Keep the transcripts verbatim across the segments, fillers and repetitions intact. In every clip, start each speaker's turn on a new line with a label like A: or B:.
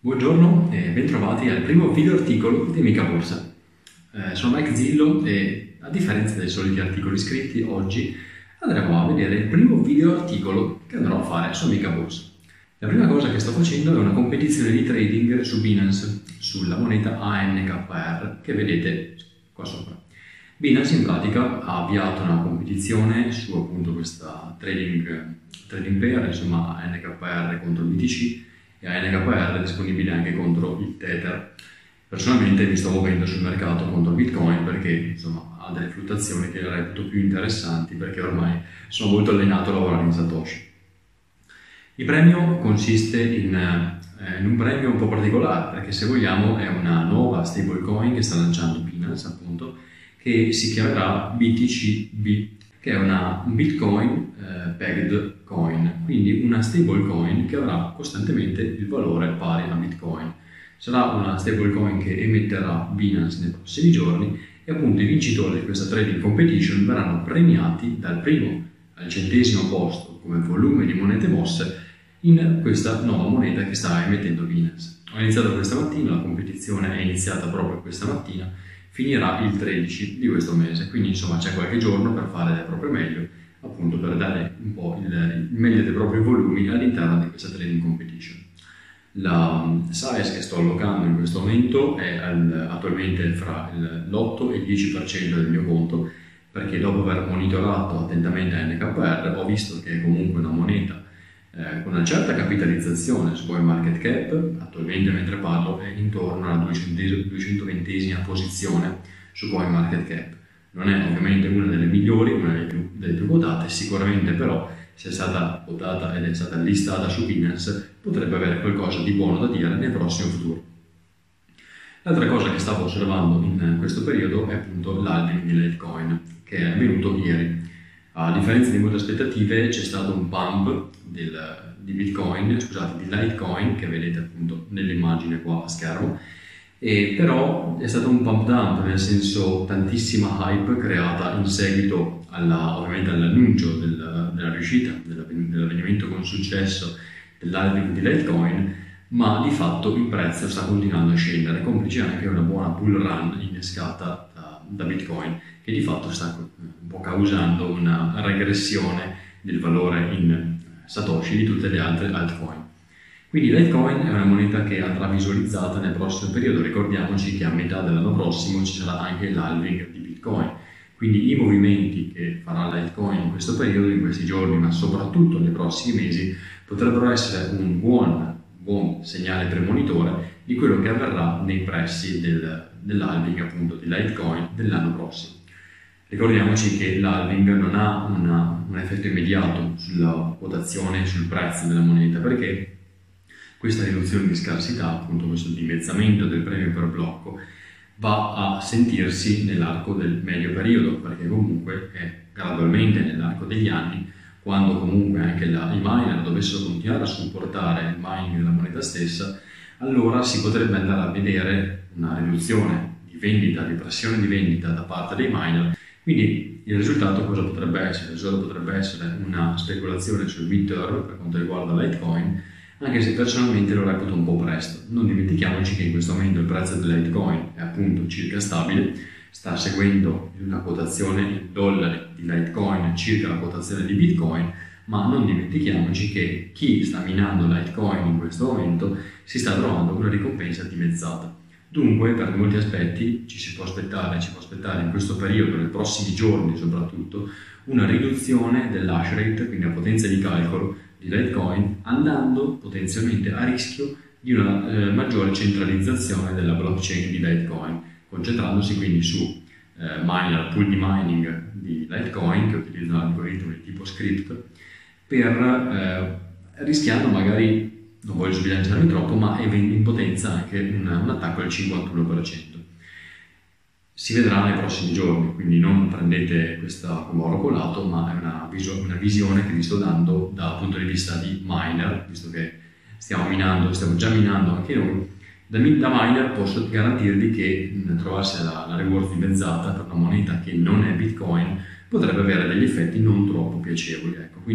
A: Buongiorno e bentrovati al primo video articolo di Amica Borsa. Eh, sono Mike Zillo e a differenza dei soliti articoli scritti, oggi andremo a vedere il primo video articolo che andrò a fare su Amica Borsa. La prima cosa che sto facendo è una competizione di trading su Binance, sulla moneta A N K R che vedete qua sopra. Binance in pratica ha avviato una competizione su appunto questa trading, trading pair, insomma A N K R contro il B T C, e A N K R è disponibile anche contro il Tether. Personalmente mi sto muovendo sul mercato contro il Bitcoin perché insomma ha delle fluttuazioni che reputo più interessanti, perché ormai sono molto allenato a lavorare in Satoshi. Il premio consiste in, eh, in un premio un po' particolare, perché se vogliamo è una nuova stablecoin che sta lanciando Binance, appunto, che si chiamerà B T C B, che è una Bitcoin eh, pegged coin, quindi una stablecoin che avrà costantemente il valore pari a Bitcoin. Sarà una stablecoin che emetterà Binance nei prossimi giorni e appunto i vincitori di questa trading competition verranno premiati dal primo al centesimo posto come volume di monete mosse in questa nuova moneta che sta emettendo Binance. Ho iniziato questa mattina, la competizione è iniziata proprio questa mattina, finirà il tredici di questo mese, quindi insomma c'è qualche giorno per fare del proprio meglio, appunto per dare un po' il, il meglio dei propri volumi all'interno di questa trading competition. La size che sto allocando in questo momento è al, attualmente fra l'otto e il dieci per cento del mio conto, perché dopo aver monitorato attentamente A N K R ho visto che è comunque una moneta eh, con una certa capitalizzazione su CoinMarketCap. Attualmente mentre parlo è intorno alla duecentoventesima posizione su CoinMarketCap. Non è ovviamente una delle migliori, una delle più, delle più quotate, sicuramente però se è stata quotata ed è stata listata su Binance potrebbe avere qualcosa di buono da dire nel prossimo futuro. L'altra cosa che stavo osservando in questo periodo è appunto l'halving di Litecoin, che è avvenuto ieri. A differenza di molte aspettative c'è stato un pump del, di Bitcoin, scusate, di Litecoin, che vedete appunto nell'immagine qua a schermo, e però è stato un pump dump, nel senso tantissima hype creata in seguito alla, ovviamente all'annuncio del, della riuscita, dell'avvenimento con successo dell'halving di Litecoin, ma di fatto il prezzo sta continuando a scendere, complice anche una buona bull run innescata da, da Bitcoin, che di fatto sta un po' causando una regressione del valore in Satoshi di tutte le altre altcoin. Quindi Litecoin è una moneta che andrà visualizzata nel prossimo periodo. Ricordiamoci che a metà dell'anno prossimo ci sarà anche l'halving di Bitcoin. Quindi i movimenti che farà Litecoin in questo periodo, in questi giorni, ma soprattutto nei prossimi mesi, potrebbero essere un buon, buon segnale premonitore di quello che avverrà nei prezzi del, dell'halving appunto di Litecoin dell'anno prossimo. Ricordiamoci che l'halving non ha una, un effetto immediato sulla quotazione e sul prezzo della moneta, perché questa riduzione di scarsità, appunto questo dimezzamento del premio per blocco, va a sentirsi nell'arco del medio periodo, perché comunque è gradualmente nell'arco degli anni, quando comunque anche la, i miner dovessero continuare a supportare il mining della moneta stessa, allora si potrebbe andare a vedere una riduzione di vendita, di pressione di vendita da parte dei miner. Quindi il risultato cosa potrebbe essere? Il risultato potrebbe essere una speculazione sul mid-term per quanto riguarda Litecoin, anche se personalmente lo reputo un po' presto. Non dimentichiamoci che in questo momento il prezzo del Litecoin è appunto circa stabile, sta seguendo una quotazione in dollari di Litecoin circa la quotazione di Bitcoin, ma non dimentichiamoci che chi sta minando Litecoin in questo momento si sta trovando una ricompensa dimezzata. Dunque, per molti aspetti ci si può aspettare, ci può aspettare in questo periodo, nei prossimi giorni soprattutto, una riduzione dell'hash rate, quindi la potenza di calcolo di Litecoin, andando potenzialmente a rischio di una eh, maggiore centralizzazione della blockchain di Litecoin, concentrandosi quindi su eh, miner, pool di mining di Litecoin che utilizzano algoritmi di tipo script, per eh, rischiando magari, non voglio sbilanciarmi troppo, ma in potenza anche un, un attacco al cinquantuno per cento. Si vedrà nei prossimi giorni, quindi non prendete questa come oro colato, ma è una, una visione che vi sto dando dal punto di vista di miner, visto che stiamo minando, stiamo già minando anche noi. Da, da miner posso garantirvi che mh, trovarsi la, la reward dimezzata per una moneta che non è Bitcoin potrebbe avere degli effetti non troppo piacevoli. Ecco. Quindi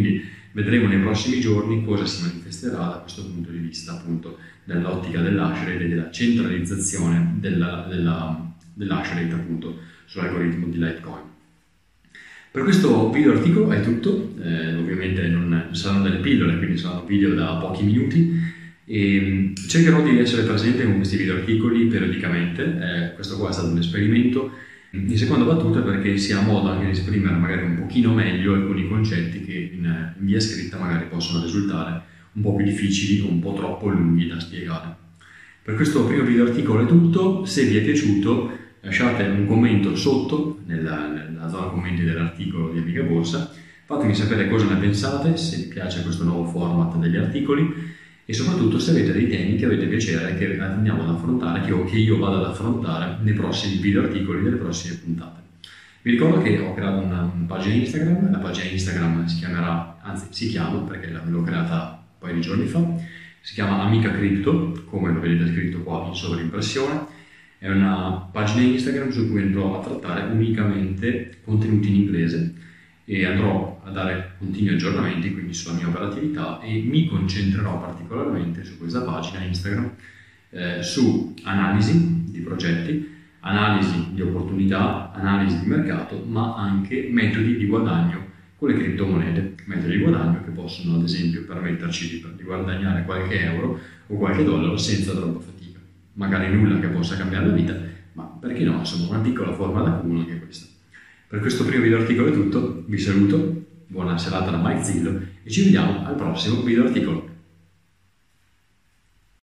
A: vedremo nei prossimi giorni cosa si manifesterà da questo punto di vista, appunto, nell'ottica dell'hash rate e della centralizzazione della, della, dell'hash rate, appunto, sull'algoritmo di Litecoin. Per questo video articolo è tutto, eh, ovviamente non saranno delle pillole, quindi saranno video da pochi minuti, e cercherò di essere presente con questi video articoli periodicamente. Eh, questo qua è stato un esperimento. In seconda battuta perché sia modo anche di esprimere magari un pochino meglio alcuni concetti che in, in via scritta magari possono risultare un po' più difficili o un po' troppo lunghi da spiegare. Per questo primo video articolo è tutto. Se vi è piaciuto lasciate un commento sotto nella, nella zona commenti dell'articolo di Amica Borsa, fatemi sapere cosa ne pensate, se vi piace questo nuovo format degli articoli e soprattutto se avete dei temi che avete piacere che andiamo ad affrontare, che io, che io vado ad affrontare nei prossimi video articoli delle prossime puntate. Vi ricordo che ho creato una, una pagina Instagram, la pagina Instagram si chiamerà, anzi si chiama perché l'ho creata un paio di giorni fa, si chiama Amica Crypto, come lo vedete scritto qua in sovraimpressione. È una pagina Instagram su cui andrò a trattare unicamente contenuti in inglese e andrò a dare continui aggiornamenti quindi sulla mia operatività e mi concentrerò particolarmente su questa pagina Instagram eh, su analisi di progetti, analisi di opportunità, analisi di mercato, ma anche metodi di guadagno con le criptomonete, metodi di guadagno che possono ad esempio permetterci di, di guadagnare qualche euro o qualche dollaro senza troppa fatica, magari nulla che possa cambiare la vita, ma perché no, insomma una piccola forma d'accumulo anche questa. Per questo primo video articolo è tutto, vi saluto, buona serata da Mike Zillo e ci vediamo al prossimo video articolo.